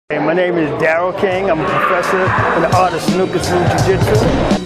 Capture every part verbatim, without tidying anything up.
Hey, my name is Darryl King. I'm a professor in the art of Sanuces-Ryu Jiu-Jitsu.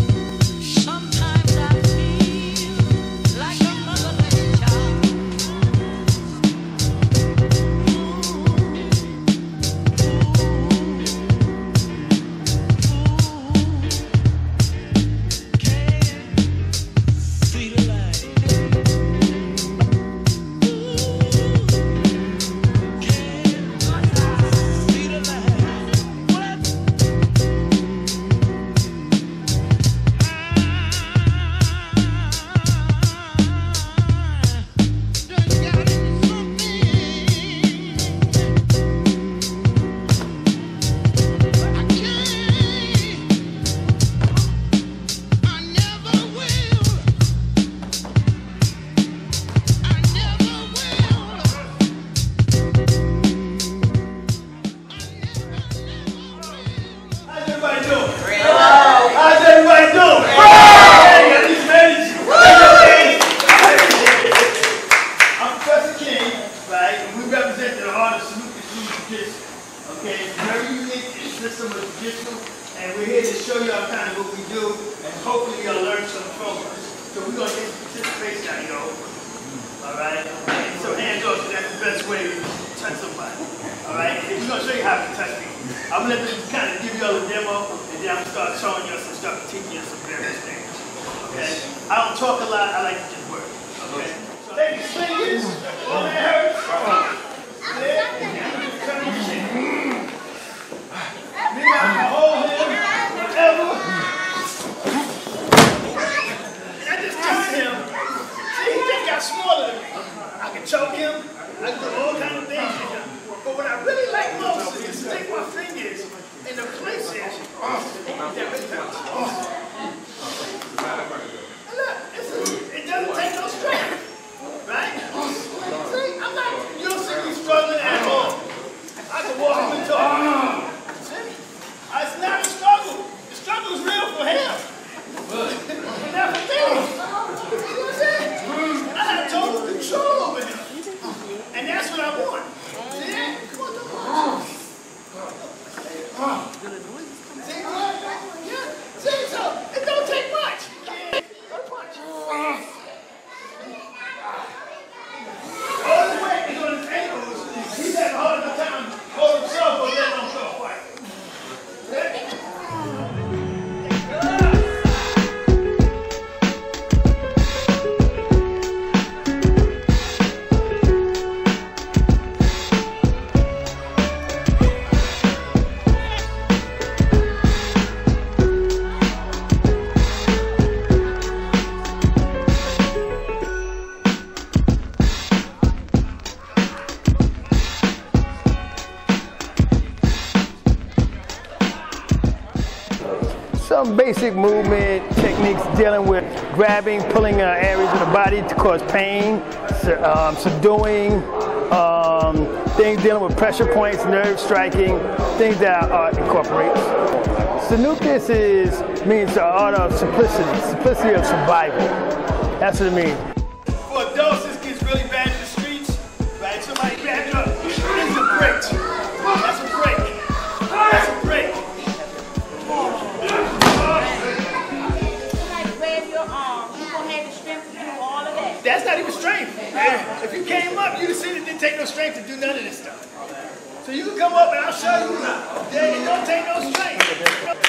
Okay, it's a very unique system of jiu-jitsu, and we're here to show you all kind of what we do, and hopefully you'll learn some from us. So we're going to get some participation out of y'all. Alright? And so hands off, so that's the best way to touch somebody. Alright? And we're going to show you how to touch me. I'm going to kind of give you all a demo, and then I'm going to start showing you some stuff, teaching you some various things. Okay? I don't talk a lot, I like to just work. Okay? So ladies, swingers, all that hurts. Smaller than me. I can choke him, I can do all kinds of things to him. But what I really like most is to stick my fingers in the places that really hurt. And look, it's a, it doesn't take no strength, right? See, I'm not, you don't see me struggling at all. I can walk up and talk. See? It's not a struggle. The struggle is real for him. But not for me. You know what I'm saying? I have total control over him. And that's what I want. See that? Come on, come on. See? Yeah. See, so it don't take much. Go punch. All the weight is on his ankles. He's having a hard enough time holding himself or letting himself fight. See? Some basic movement techniques dealing with grabbing, pulling uh, areas of the body to cause pain, um, subduing, um, things dealing with pressure points, nerve striking, things that our art incorporates. Sanuces is means the art of simplicity, simplicity of survival. That's what it means. For adults, this gets really bad in the streets, right? Somebody grabs you up, it's a break. That's a break. That's a break. That's not even strength. If you came up, you'd have seen it didn't take no strength to do none of this stuff. So you can come up and I'll show you. Yeah, it don't take no strength.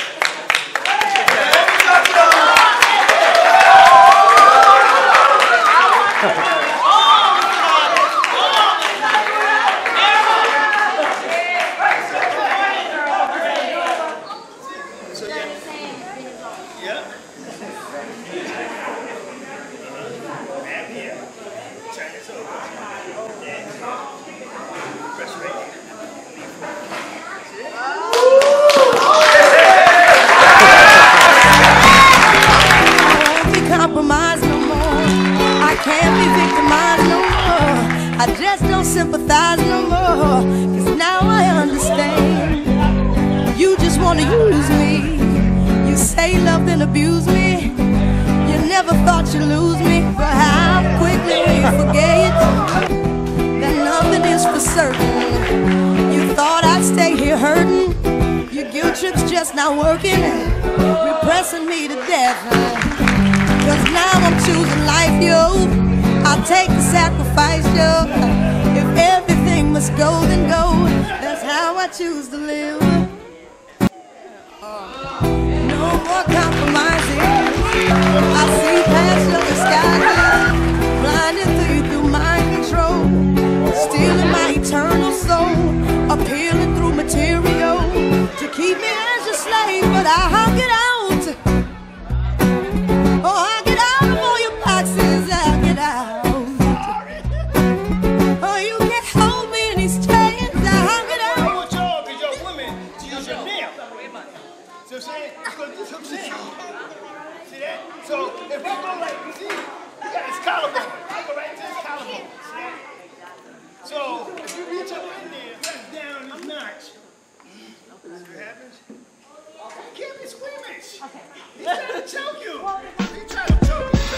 I just don't sympathize no more, cause now I understand. You just wanna use me. You say love then abuse me. You never thought you'd lose me, but how quickly will you forget that nothing is for certain. You thought I'd stay here you're hurting. Your guilt trip's just not working, repressing me to death. Cause now I'm choosing life, yo. I'll take the sacrifice, yo. If everything must go, then go. That's how I choose to live. No more compromising. I see past your disguises, blinding through through mind control, stealing my eternal soul, appealing through material to keep me as a slave, but I hung it out. Oh, I get out of all your boxes, I get out. Oh, you can't hold me in these chains, I hung it out. I want y'all, because y'all women, to use your nail. See what I'm saying? Because this is what I'm saying. See that? So if I go like, see, you got this collarbone. I go right to this collarbone. See that? So if you reach up in there, press down this notch. See what happens? You can't be squeamish. Okay. He's trying to choke you. He's trying to choke you.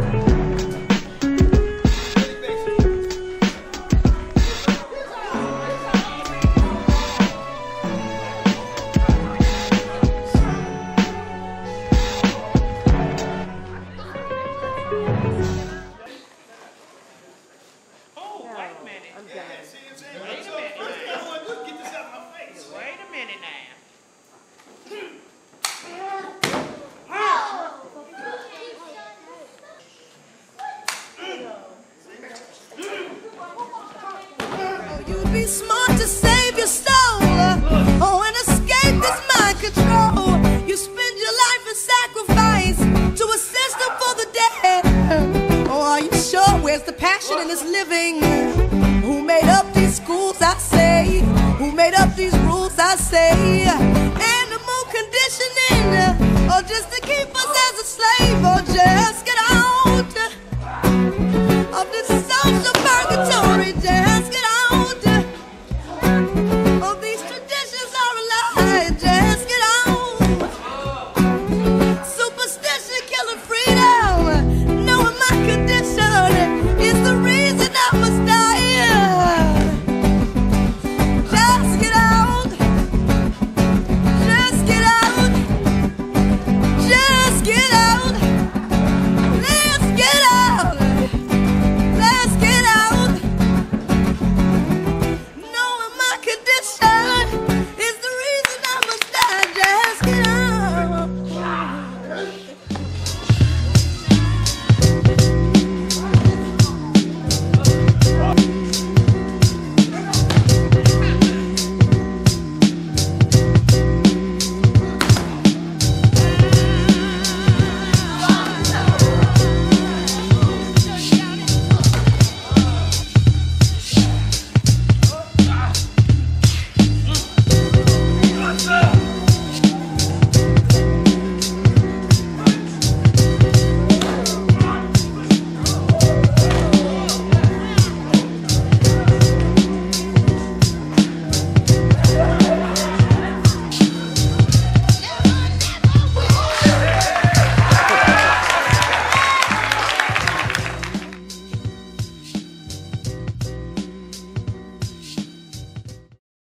Be smart to save your soul, oh, and escape this mind control. You spend your life in sacrifice to a system for the dead. Oh, are you sure? Where's the passion in this living? Who made up these schools, I say? Who made up these rules, I say? Animal conditioning, or just